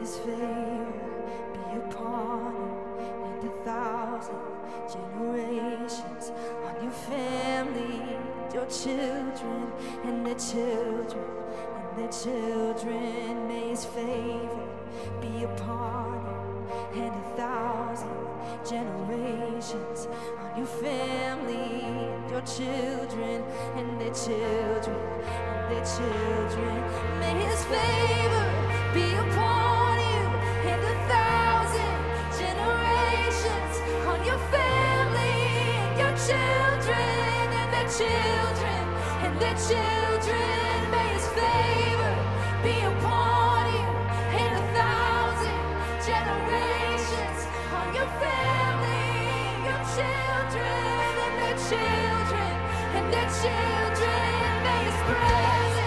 his favor be upon you and 1,000 generations, on your family, your children, and their children, and their children. May his favor be upon you and 1,000 generations, on your family, your children, and their children, and their children. May his favor be upon you and 1,000 generations, on your family, and your children, and their children, and their children. May his favor be upon you and 1,000 generations, on your family, your children, and their children, and their children. May his presence